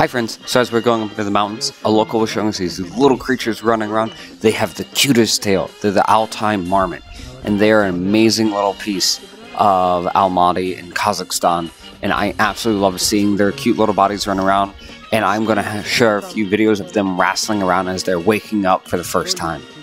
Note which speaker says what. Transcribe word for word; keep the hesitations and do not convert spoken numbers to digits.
Speaker 1: Hi friends, so as we're going up into the mountains, a local was showing us these little creatures running around. They have the cutest tail. They're the Altai Marmot, and they are an amazing little piece of Almaty in Kazakhstan, and I absolutely love seeing their cute little bodies run around, and I'm going to share a few videos of them wrestling around as they're waking up for the first time.